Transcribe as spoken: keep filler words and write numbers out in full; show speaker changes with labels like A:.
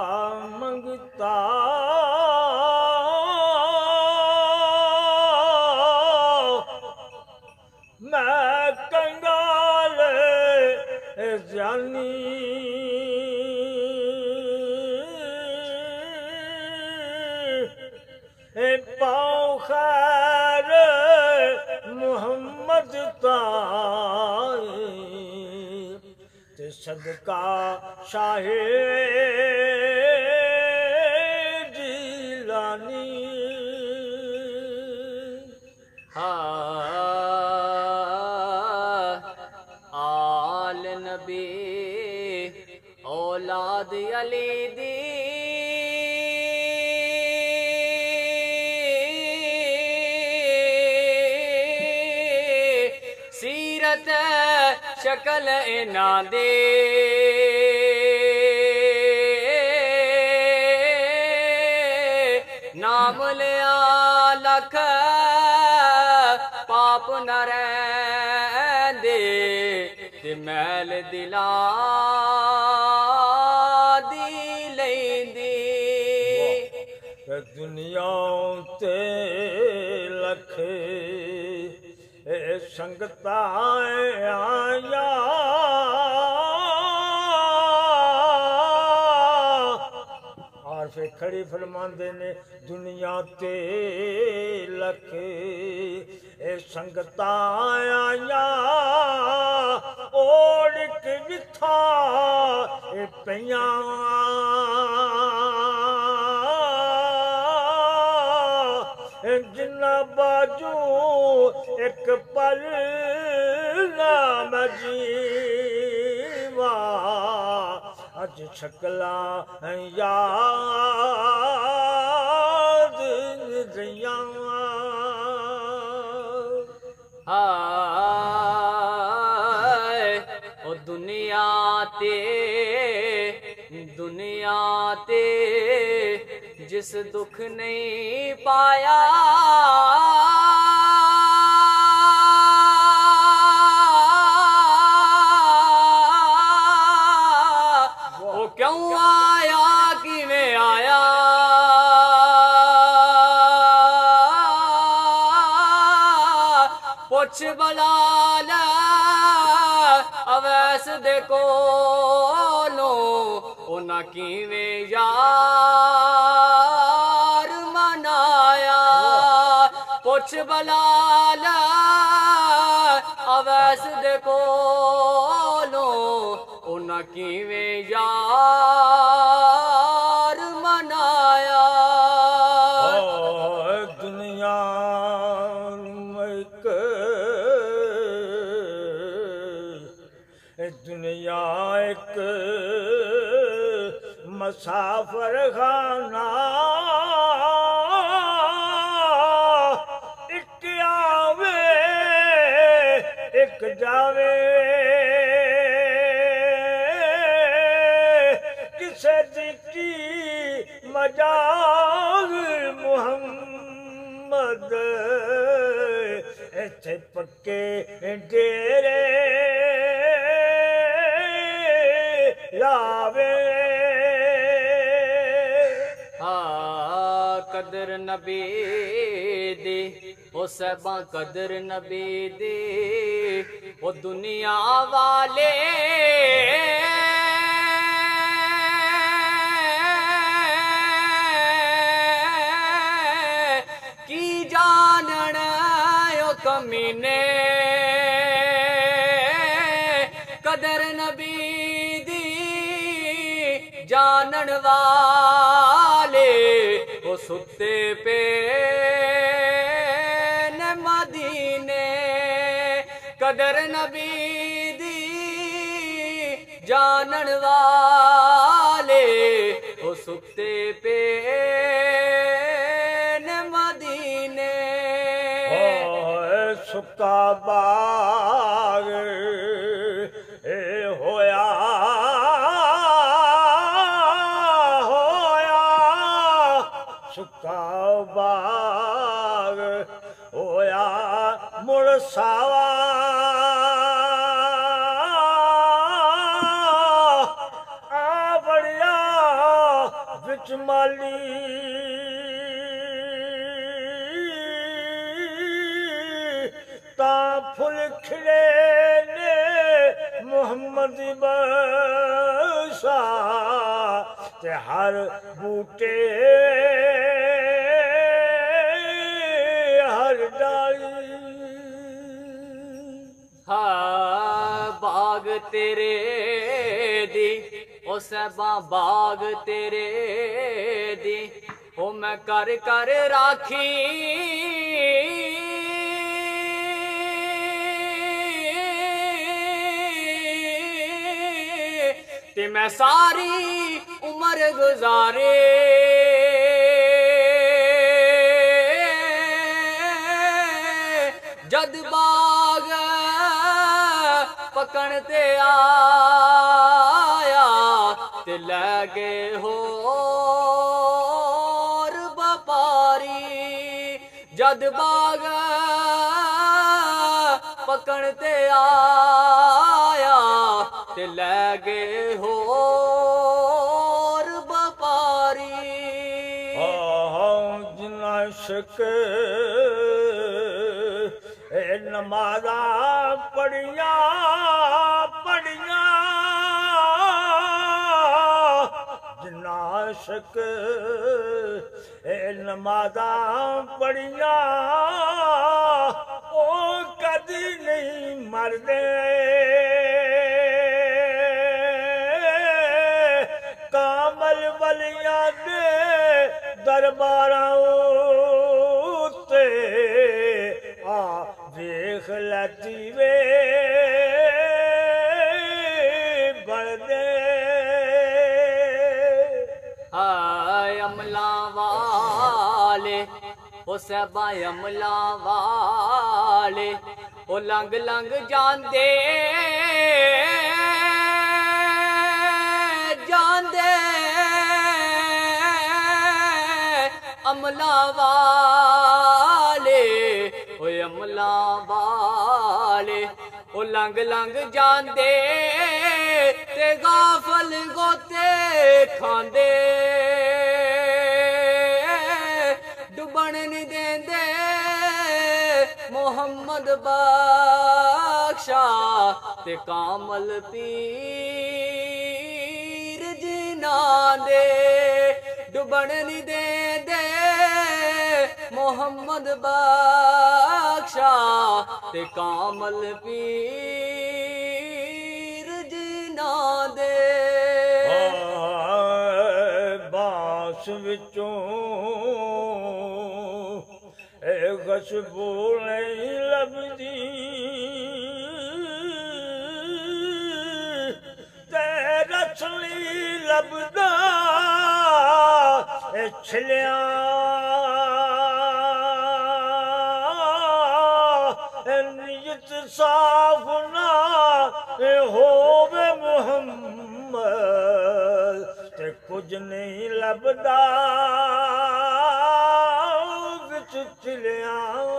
A: मंगता मैं कंगाल जानी पाओ खैर मोहम्मद ताए ते सदका शाहे जिलानी
B: आल नबी औलाद अली दी सीरत शकल इना दे नाम लिया लख पाप न रैंदे ते मैल दिला दी लैंदी
A: दुनिया ते लख संगता आया और फिर खड़ी फरमांदे ने दुनिया ते लख संगता आया ओढ़ विथा पिया जिन्ना बाजू एक पल नाम जीवा अज शकला याद दिया
B: ओ दुनिया ते दुनिया ते जिस दुख नहीं पाया वो क्यों आया किवें आया पुछ बलाल अवैस दे कोलों उन्हां किवें यार मनाया पुछ बलाल अवैस दे कोलों उन्हां किवें यार मनाया
A: दुनिया दुनिया एक मुसाफिर खाना एक आवे एक जावे किसे की मजाल मुहम्मद इत्थे पक्के डेरे लावे
B: हाँ कदर नबी दे ओ सबा कदर नबी दे ओ दुनिया वाले की जानन ओ कमीने कदर नबी जानन वाले वो सुते पे न मदीने कदर नबी दी जानन वाले वो सुते पे न मदीने
A: सुका बाग होया सुका बाग होया मुड़ सावा आ बढ़िया विच माली ता फुल खिले ने मोहम्मद बसा ते हर बूटे हर डाली
B: हा बाग तेरे दी ओ सहबा बाग तेरे दी ओ मैं कर कर राखी ते मैं सारी उम्र गुजारे जद बाग पकड़ ते आया ते लगे होर व्यापारी जद बाग पकड़ ते आया ते लगे होर व्यापारी
A: जिन्ना शक नमाजा पढ़िया पढ़िया जिन्ना शक नमाजा पढ़िया ओ कदी नहीं मरदे कामल वलियां दे दरबारां उत्ते आ देख लती वे बड़दे
B: हाय अमला वाले ओ सहबा अमला वाले ओ लंग लंग जांदे जांदे अमला वाले ओ अमला वाले ओ लंग लंग जांदे ते गाफल गोते खांदे डुबन नहीं देंदे मोहम्मद बख्शा ते कामल पीर जिना दे डुबन नहीं देंदे मोहम्मद बख्शा ते कामल पीर जिना दे
A: बास विचों खुशबू नहीं लभदी ते रसली लभदा छिलिया नियत साफ ना होवे मुहम्मद ते कुछ नहीं लभदा विच छिलिया